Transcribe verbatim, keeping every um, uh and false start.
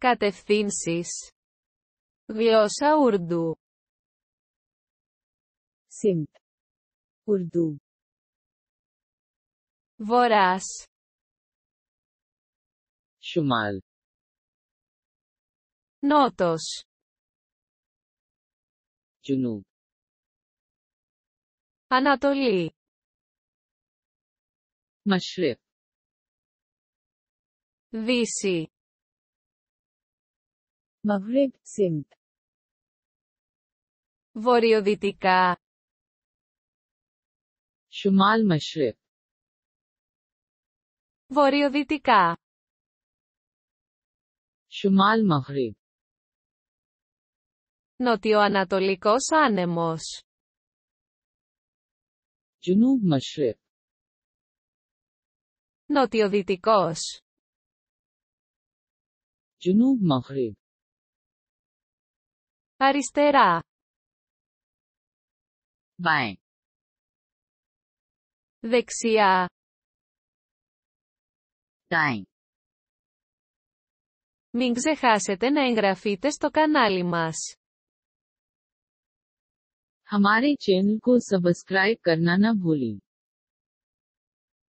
Κατευθύνσεις. Γλώσσα Ουρντου. सिम्त, उर्दू, Βορράς. शुमाल, Νότος. जुनूब, Ανατολή. मशरिक, Δύση. मगरिब, सिम्त, Βορειοδυτικά. शुमाल मशरिक, Βορειοδυτικά. शुमाल मगरिब, Νοτιοανατολικός άνεμος. जुनूब मशरिक, Νοτιοδυτικός. जुनूब मगरिब, Αριστερά. बाएं, Δεξιά. दाएं। Μην ξεχάσετε να εγγραφείτε στο κανάλι μας. हमारे चैनल को सब्सक्राइब करना न भूलें।